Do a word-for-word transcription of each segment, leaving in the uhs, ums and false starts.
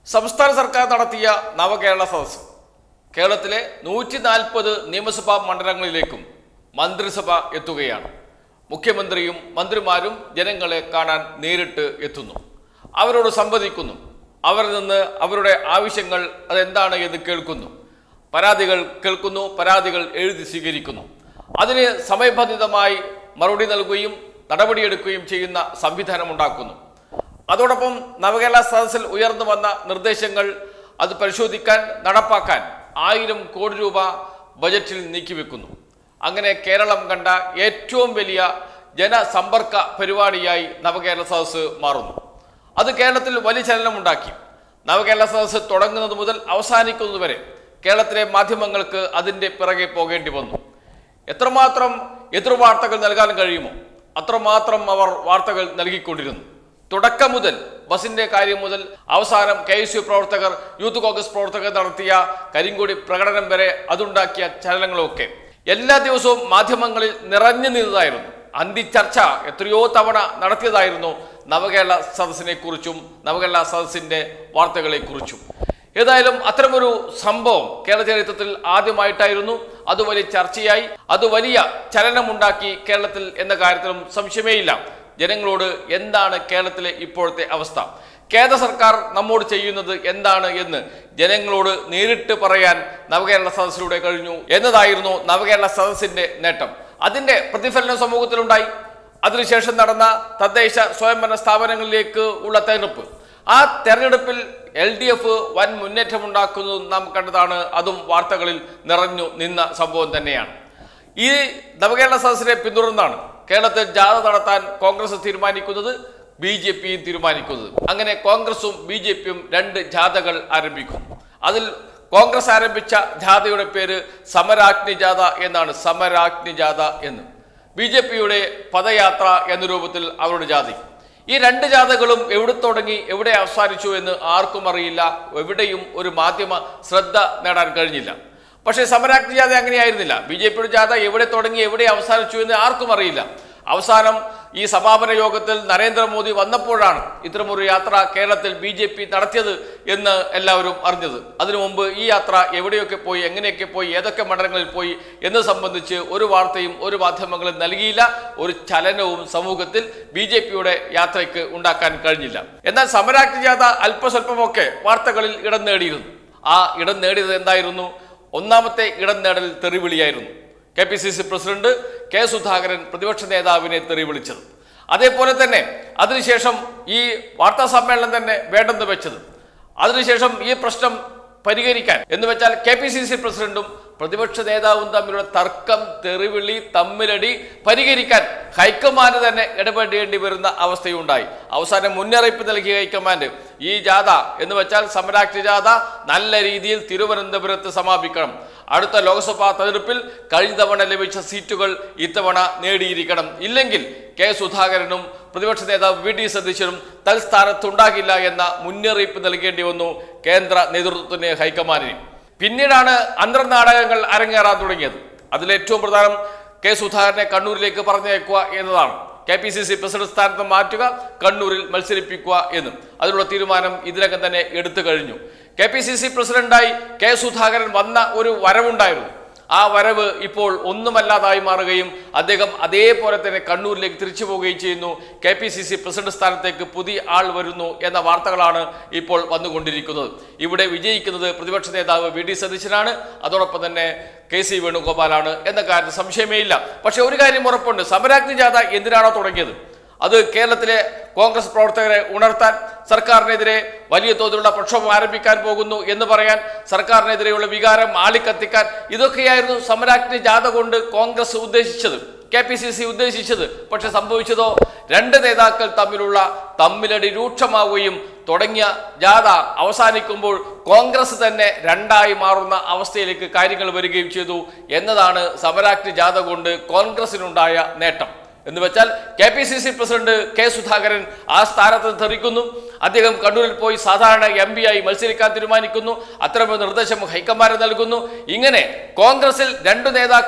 സംസ്ഥാന സർക്കാർ നടത്തിയ നവകേരള സദസ്സ് കേരളത്തിലെ നൂറ്റി നാൽപ്പത് നിയമസഭാ മണ്ഡലങ്ങളിലേക്കും മന്ത്രിസഭ എത്തുകയാണ്. മുഖ്യമന്ത്രിയും മന്ത്രിമാരും ജനങ്ങളെ കാണാൻ നേരിട്ട് എത്തുന്നു, അവരോട് സംവദിക്കുന്നു, അവരിൽ നിന്ന് അവരുടെ ആവശ്യങ്ങൾ അതെന്താണ് എന്ന് കേൾക്കുന്നു, പരാതികൾ കേൾക്കുന്നു, പരാതികൾ എഴുതി സ്വീകരിക്കുന്നു, അതിന് സമയബന്ധിതമായി മറുപടി നൽകുകയും നടപടിയെടുക്കുകയും ചെയ്യുന്ന സംവിധാനം ഉണ്ടാക്കുന്നു. അതോടൊപ്പം നവകേരള സദസ്സിൽ ഉയർന്നു വന്ന നിർദ്ദേശങ്ങൾ അത് പരിശോധിക്കാൻ നടപ്പാക്കാൻ ആയിരം കോടി രൂപ ബജറ്റിൽ നീക്കിവെക്കുന്നു. അങ്ങനെ കേരളം കണ്ട ഏറ്റവും വലിയ ജനസമ്പർക്ക പരിപാടിയായി നവകേരള സദസ്സ് മാറുന്നു. അത് കേരളത്തിൽ വലിയ ചലനമുണ്ടാക്കി. നവകേരള സദസ്സ് തുടങ്ങുന്നത് മുതൽ അവസാനിക്കുന്നതുവരെ കേരളത്തിലെ മാധ്യമങ്ങൾക്ക് അതിൻ്റെ പിറകെ പോകേണ്ടി വന്നു. എത്രമാത്രം എതിർവാർത്തകൾ നൽകാൻ കഴിയുമോ അത്രമാത്രം അവർ വാർത്തകൾ നൽകിക്കൊണ്ടിരുന്നു. തുടക്കം മുതൽ ബസിന്റെ കാര്യം മുതൽ അവസാനം കെ എസ് യു പ്രവർത്തകർ, യൂത്ത് കോൺഗ്രസ് പ്രവർത്തകർ നടത്തിയ കരിങ്കൊടി പ്രകടനം വരെ അതുണ്ടാക്കിയ ചലനങ്ങളൊക്കെ എല്ലാ ദിവസവും മാധ്യമങ്ങളിൽ നിറഞ്ഞു നിന്നതായിരുന്നു. അന്തിച്ചർച്ച എത്രയോ തവണ നടത്തിയതായിരുന്നു നവകേരള സദസ്സിനെ കുറിച്ചും നവകേരള സദസ്സിന്റെ വാർത്തകളെ കുറിച്ചും. ഏതായാലും അത്തരമൊരു സംഭവം കേരള ചരിത്രത്തിൽ ആദ്യമായിട്ടായിരുന്നു. അത് വലിയ ചർച്ചയായി, അത് വലിയ ചലനമുണ്ടാക്കി കേരളത്തിൽ എന്ന കാര്യത്തിലും സംശയമേയില്ല. ജനങ്ങളോട് എന്താണ് കേരളത്തിലെ ഇപ്പോഴത്തെ അവസ്ഥ, കേന്ദ്ര സർക്കാർ നമ്മോട് ചെയ്യുന്നത് എന്താണ് എന്ന് ജനങ്ങളോട് നേരിട്ട് പറയാൻ നവകേരള സദസ്സിലൂടെ കഴിഞ്ഞു എന്നതായിരുന്നു നവകേരള സദസ്സിന്റെ നേട്ടം. അതിന്റെ പ്രതിഫലനം സമൂഹത്തിലുണ്ടായി. അതിനുശേഷം നടന്ന തദ്ദേശ സ്വയംഭരണ സ്ഥാപനങ്ങളിലേക്ക് ഉള്ള തെരഞ്ഞെടുപ്പ്, ആ തെരഞ്ഞെടുപ്പിൽ എൽ ഡി എഫ് വൻ മുന്നേറ്റമുണ്ടാക്കുന്നത് നാം കണ്ടതാണ്. അതും വാർത്തകളിൽ നിറഞ്ഞു നിന്ന സംഭവം തന്നെയാണ്. ഈ നവകേരള സദസ്സിനെ പിന്തുടർന്നാണ് കേരളത്തിൽ ജാഥ നടത്താൻ കോൺഗ്രസ് തീരുമാനിക്കുന്നത്, ബി ജെ പിയും തീരുമാനിക്കുന്നത്. അങ്ങനെ കോൺഗ്രസും ബി ജെ പിയും രണ്ട് ജാഥകൾ ആരംഭിക്കുന്നു. അതിൽ കോൺഗ്രസ് ആരംഭിച്ച ജാഥയുടെ പേര് സമരാഗ്നി ജാഥ എന്നാണ്. സമരാഗ്നി ജാഥ എന്ന്. ബി ജെ പിയുടെ പദയാത്ര എന്ന രൂപത്തിൽ അവരുടെ ജാഥ. ഈ രണ്ട് ജാഥകളും എവിടെ തുടങ്ങി എവിടെ അവസാനിച്ചു എന്ന് ആർക്കും അറിയില്ല. എവിടെയും ഒരു മാധ്യമ ശ്രദ്ധ നേടാൻ കഴിഞ്ഞില്ല. പക്ഷേ സമരാഗ്നി ജാഥ അങ്ങനെയായിരുന്നില്ല. ബി ജെ പിയുടെ ജാഥ എവിടെ തുടങ്ങി എവിടെ അവസാനിച്ചു എന്ന് ആർക്കും അറിയില്ല. അവസാനം ഈ സമാപന യോഗത്തിൽ നരേന്ദ്രമോദി വന്നപ്പോഴാണ് ഇത്തരമൊരു യാത്ര കേരളത്തിൽ ബി ജെ പി നടത്തിയത് എന്ന് എല്ലാവരും അറിഞ്ഞത്. അതിനു മുമ്പ് ഈ യാത്ര എവിടെയൊക്കെ പോയി, എങ്ങനെയൊക്കെ പോയി, ഏതൊക്കെ മണ്ഡലങ്ങളിൽ പോയി എന്ന് സംബന്ധിച്ച് ഒരു വാർത്തയും ഒരു മാധ്യമങ്ങളും നൽകിയില്ല. ഒരു ചലനവും സമൂഹത്തിൽ ബി ജെ പിയുടെ യാത്രയ്ക്ക് ഉണ്ടാക്കാൻ കഴിഞ്ഞില്ല. എന്നാൽ സമരാഗ്നി ജാഥ അല്പസ്വല്പമൊക്കെ വാർത്തകളിൽ ഇടം നേടിയിരുന്നു. ആ ഇടം നേടിയത് എന്തായിരുന്നു? ഒന്നാമത്തെ ഇടം നേടൽ തെറിവിളിയായിരുന്നു. K P C C president K Sudhakaran പ്രതിപക്ഷ നേതാവിനെ തെറി വിളിച്ചത്. അതേപോലെ തന്നെ അതിനുശേഷം ഈ വാർത്താ സമ്മേളനം തന്നെ വേണ്ടെന്ന് വെച്ചത്. അതിനുശേഷം ഈ പ്രശ്നം പരിഹരിക്കാൻ എന്ന് വെച്ചാൽ കെ പി സി സി പ്രസിഡന്റും പ്രതിപക്ഷ നേതാവും തമ്മിലുള്ള തർക്കം, തെറിവിളി, തമ്മിലടി പരിഹരിക്കാൻ ഹൈക്കമാൻഡ് തന്നെ ഇടപെടേണ്ടി വരുന്ന അവസ്ഥയുണ്ടായി. അവസാനം മുന്നറിയിപ്പ് നൽകിയ ഹൈക്കമാൻഡ് ഈ ജാഥ എന്ന് വെച്ചാൽ സമരാഗ്നി ജാഥ നല്ല രീതിയിൽ തിരുവനന്തപുരത്ത് സമാപിക്കണം. അടുത്ത ലോക്സഭാ തെരഞ്ഞെടുപ്പിൽ കഴിഞ്ഞ തവണ ലഭിച്ച സീറ്റുകൾ ഇത്തവണ നേടിയിരിക്കണം. ഇല്ലെങ്കിൽ കെ സുധാകരനും പ്രതിപക്ഷ നേതാവ് വി ഡി സതീശനും തൽസ്ഥാനത്തുണ്ടാകില്ല എന്ന മുന്നറിയിപ്പ് നൽകേണ്ടി വന്നു കേന്ദ്ര നേതൃത്വത്തിന്, ഹൈക്കമാൻഡിന്. പിന്നീടാണ് അന്തർനാടകങ്ങൾ അരങ്ങേറാൻ തുടങ്ങിയത്. അതിലേറ്റവും പ്രധാനം കെ സുധാകരനെ കണ്ണൂരിലേക്ക് പറഞ്ഞയക്കുക എന്നതാണ്. K P C C president സ്ഥാനത്ത് മാറ്റുക, കണ്ണൂരിൽ മത്സരിപ്പിക്കുക എന്ന്. അതിനുള്ള തീരുമാനം ഇതിനകം തന്നെ എടുത്തു കഴിഞ്ഞു. കെ പി സി സി പ്രസിഡന്റായി കെ സുധാകരൻ വന്ന ഒരു വരവുണ്ടായിരുന്നു. ആ വരവ് ഇപ്പോൾ ഒന്നുമല്ലാതായി മാറുകയും അദ്ദേഹം അതേപോലെ തന്നെ കണ്ണൂരിലേക്ക് തിരിച്ചു പോവുകയും ചെയ്യുന്നു. K P C C president സ്ഥാനത്തേക്ക് പുതിയ ആൾ വരുന്നു എന്ന വാർത്തകളാണ് ഇപ്പോൾ വന്നുകൊണ്ടിരിക്കുന്നത്. ഇവിടെ വിജയിക്കുന്നത് പ്രതിപക്ഷ നേതാവ് വി ഡി സതീശനാണ്, അതോടൊപ്പം തന്നെ കെ സി വേണുഗോപാലാണ് എന്ന കാര്യത്തിൽ സംശയമേ ഇല്ല. പക്ഷെ ഒരു കാര്യം ഉറപ്പുണ്ട്, സമരാഗ്നി ജാഥ എന്തിനാണോ തുടങ്ങിയത് അത് കേരളത്തിലെ കോൺഗ്രസ് പ്രവർത്തകരെ ഉണർത്താൻ, സർക്കാരിനെതിരെ വലിയ തോതിലുള്ള പ്രക്ഷോഭം ആരംഭിക്കാൻ പോകുന്നു എന്ന് പറയാൻ, സർക്കാരിനെതിരെയുള്ള വികാരം ആളിക്കത്തിക്കാൻ, ഇതൊക്കെയായിരുന്നു സമരാഗ്നി ജാഥ കൊണ്ട് കോൺഗ്രസ് ഉദ്ദേശിച്ചത്, കെ പി സി സി ഉദ്ദേശിച്ചത്. പക്ഷെ സംഭവിച്ചതോ രണ്ട് നേതാക്കൾ തമ്മിലുള്ള തമ്മിലടി രൂക്ഷമാവുകയും തുടങ്ങിയ ജാഥ അവസാനിക്കുമ്പോൾ കോൺഗ്രസ് തന്നെ രണ്ടായി മാറുന്ന അവസ്ഥയിലേക്ക് കാര്യങ്ങൾ വരികയും ചെയ്തു എന്നതാണ് സമരാഗ്നി ജാഥ കൊണ്ട് കോൺഗ്രസിനുണ്ടായ നേട്ടം. എന്ന് വെച്ചാൽ K P C C president K Sudhakaran ആ സ്ഥാനത്ത് തെറിക്കുന്നു. അദ്ദേഹം കണ്ണൂരിൽ പോയി സാധാരണ എം പി ആയി മത്സരിക്കാൻ തീരുമാനിക്കുന്നു. അത്തരമൊരു നിർദ്ദേശം ഹൈക്കമാൻഡ് നൽകുന്നു. ഇങ്ങനെ കോൺഗ്രസിൽ രണ്ടു നേതാക്കൾ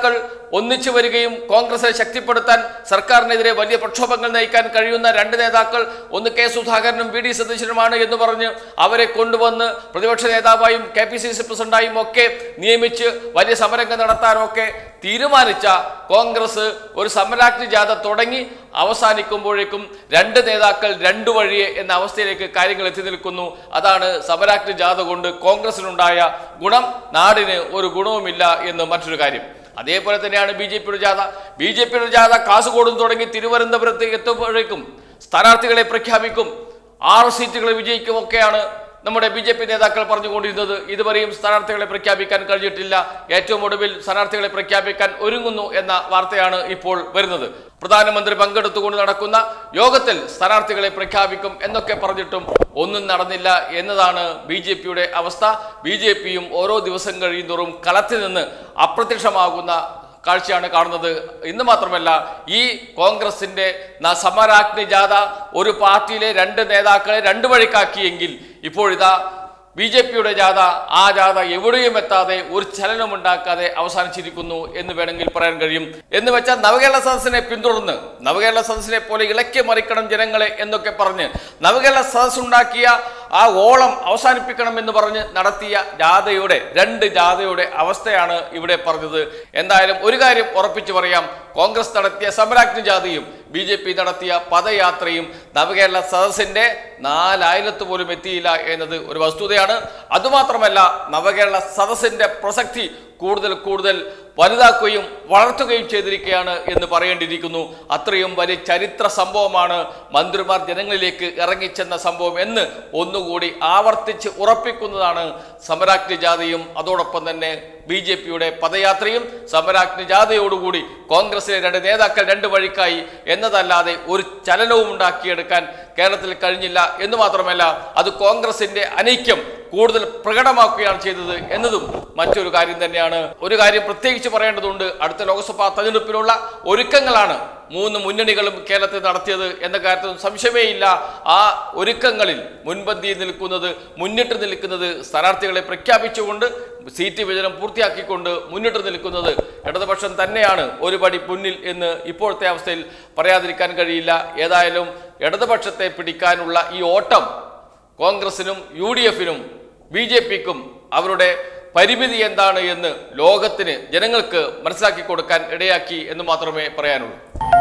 ഒന്നിച്ചു വരികയും കോൺഗ്രസിനെ ശക്തിപ്പെടുത്താൻ സർക്കാരിനെതിരെ വലിയ പ്രക്ഷോഭങ്ങൾ നയിക്കാൻ കഴിയുന്ന രണ്ട് നേതാക്കൾ ഒന്ന് കെ സുധാകരനും വി ഡി സതീശനുമാണ് എന്ന് പറഞ്ഞ് അവരെ കൊണ്ടുവന്ന് പ്രതിപക്ഷ നേതാവായും കെ പി സി സി പ്രസിഡന്റായും ഒക്കെ നിയമിച്ച് വലിയ സമരങ്ങൾ നടത്താനൊക്കെ തീരുമാനിച്ച കോൺഗ്രസ് ഒരു സമരാഗ്നി ജാഥ തുടങ്ങി അവസാനിക്കുമ്പോഴേക്കും രണ്ട് നേതാക്കൾ രണ്ടു വഴിയെ എന്ന അവസ്ഥയിലേക്ക് കാര്യങ്ങൾ എത്തി നിൽക്കുന്നു. അതാണ് സമരാഗ്നി ജാഥ കൊണ്ട് കോൺഗ്രസിനുണ്ടായ ഗുണം. നാടിന് ഒരു ഗുണവുമില്ല എന്ന് മറ്റൊരു കാര്യം. അതേപോലെ തന്നെയാണ് ബി ജെ പിയുടെ ജാഥ. ബി ജെ പിയുടെ ജാഥ കാസർഗോഡും തുടങ്ങി തിരുവനന്തപുരത്ത് എത്തുമ്പോഴേക്കും സ്ഥാനാർത്ഥികളെ പ്രഖ്യാപിക്കും, ആറ് സീറ്റുകൾ വിജയിക്കും ഒക്കെയാണ് നമ്മുടെ ബി ജെ പി നേതാക്കൾ പറഞ്ഞുകൊണ്ടിരുന്നത്. ഇതുവരെയും സ്ഥാനാർത്ഥികളെ പ്രഖ്യാപിക്കാൻ കഴിഞ്ഞിട്ടില്ല. ഏറ്റവും ഒടുവിൽ സ്ഥാനാർത്ഥികളെ പ്രഖ്യാപിക്കാൻ ഒരുങ്ങുന്നു എന്ന വാർത്തയാണ് ഇപ്പോൾ വരുന്നത്. പ്രധാനമന്ത്രി പങ്കെടുത്തുകൊണ്ട് നടക്കുന്ന യോഗത്തിൽ സ്ഥാനാർത്ഥികളെ പ്രഖ്യാപിക്കും എന്നൊക്കെ പറഞ്ഞിട്ടും ഒന്നും നടന്നില്ല എന്നതാണ് ബി ജെ പിയുടെ അവസ്ഥ. ബി ജെ പിയും ഓരോ ദിവസം കഴിയുന്തോറും കളത്തിൽ നിന്ന് അപ്രത്യക്ഷമാകുന്ന കാഴ്ചയാണ് കാണുന്നത്. ഇന്ന് മാത്രമല്ല, ഈ കോൺഗ്രസിന്റെ സമരാഗ്നി ജാഥ ഒരു പാർട്ടിയിലെ രണ്ട് നേതാക്കളെ രണ്ടു വഴിക്കാക്കിയെങ്കിൽ ഇപ്പോഴിതാ ബി ജെ പിയുടെ ജാഥ ആ ജാഥ എവിടെയും എത്താതെ ഒരു ചലനമുണ്ടാക്കാതെ അവസാനിച്ചിരിക്കുന്നു എന്ന് വേണമെങ്കിൽ പറയാൻ കഴിയും. എന്ന് വെച്ചാൽ നവകേരള സദസ്സിനെ പിന്തുടർന്ന് നവകേരള സദസ്സിനെ പോലെ ഇളക്കി മറിക്കണം ജനങ്ങളെ എന്നൊക്കെ പറഞ്ഞ് നവകേരള സദസ് ഉണ്ടാക്കിയ ആ ഓളം അവസാനിപ്പിക്കണം എന്ന് പറഞ്ഞ് നടത്തിയ ജാഥയുടെ രണ്ട് ജാഥയുടെ അവസ്ഥയാണ് ഇവിടെ പറഞ്ഞത്. എന്തായാലും ഒരു കാര്യം ഉറപ്പിച്ചു പറയാം, കോൺഗ്രസ് നടത്തിയ സമരാഗ്നി ജാഥയും ബി ജെ പി നടത്തിയ പദയാത്രയും നവകേരള സദസ്സിന്റെ നാലായിരത്ത് പോലും എത്തിയില്ല എന്നത് ഒരു വസ്തുതയാണ്. അതുമാത്രമല്ല, നവകേരള സദസ്സിന്റെ പ്രസക്തി കൂടുതൽ കൂടുതൽ വലുതാക്കുകയും വളർത്തുകയും ചെയ്തിരിക്കുകയാണ് എന്ന് പറയേണ്ടിയിരിക്കുന്നു. അത്രയും വലിയ ചരിത്ര സംഭവമാണ് മന്ത്രിമാർ ജനങ്ങളിലേക്ക് ഇറങ്ങിച്ചെന്ന സംഭവം എന്ന് ഒന്നുകൂടി ആവർത്തിച്ച് ഉറപ്പിക്കുന്നതാണ് സമരാഗ്നി ജാഥയും അതോടൊപ്പം തന്നെ ബി ജെ പിയുടെ പദയാത്രയും. സമരാഗ്നി ജാഥയോടുകൂടി കോൺഗ്രസിലെ രണ്ട് നേതാക്കൾ രണ്ട് വഴിക്കായി എന്നതല്ലാതെ ഒരു ചലനവും ഉണ്ടാക്കിയെടുക്കാൻ കേരളത്തിൽ കഴിഞ്ഞില്ല എന്ന് മാത്രമല്ല, അത് കോൺഗ്രസിന്റെ അനൈക്യം കൂടുതൽ പ്രകടമാക്കുകയാണ് ചെയ്തത് എന്നതും മറ്റൊരു കാര്യം തന്നെയാണ്. ഒരു കാര്യം പ്രത്യേകിച്ച് പറയേണ്ടതുണ്ട്, അടുത്ത ലോക്സഭാ തെരഞ്ഞെടുപ്പിനുള്ള ഒരുക്കങ്ങളാണ് മൂന്ന് മുന്നണികളും കേരളത്തിൽ നടത്തിയത് എന്ന കാര്യത്തിൽ സംശയമേയില്ല. ആ ഒരുക്കങ്ങളിൽ മുൻപന്തിയിൽ നിൽക്കുന്നത് മുന്നിട്ട് നിൽക്കുന്നത് സ്ഥാനാർത്ഥികളെ പ്രഖ്യാപിച്ചുകൊണ്ട് സീറ്റ് വിഭജനം പൂർത്തിയാക്കിക്കൊണ്ട് മുന്നിട്ട് നിൽക്കുന്നത് ഇടതുപക്ഷം തന്നെയാണ് ഒരു പടി മുന്നിൽ എന്ന് ഇപ്പോഴത്തെ അവസ്ഥയിൽ പറയാതിരിക്കാൻ കഴിയില്ല. ഏതായാലും ഇടതുപക്ഷത്തെ പിടിക്കാനുള്ള ഈ ഓട്ടം കോൺഗ്രസിനും യു ഡി എഫിനും ബി ജെ പിക്കും അവരുടെ പരിമിതി എന്താണ് എന്ന് ലോകത്തിന് ജനങ്ങൾക്ക് മനസ്സിലാക്കി കൊടുക്കാൻ ഇടയാക്കി എന്ന് മാത്രമേ പറയാനുള്ളൂ.